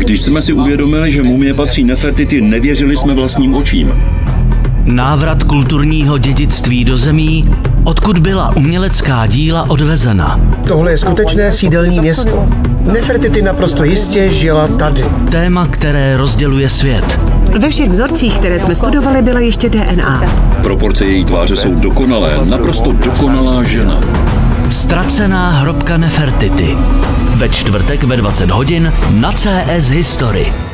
Když jsme si uvědomili, že mumie patří Nefertiti, nevěřili jsme vlastním očím. Návrat kulturního dědictví do zemí, odkud byla umělecká díla odvezena. Tohle je skutečné sídelní město. Nefertiti naprosto jistě žila tady. Téma, které rozděluje svět. Ve všech vzorcích, které jsme studovali, byla ještě DNA. Proporce její tváře jsou dokonalé, naprosto dokonalá žena. Ztracená hrobka Nefertiti. Ve čtvrtek ve 20 hodin na CS History.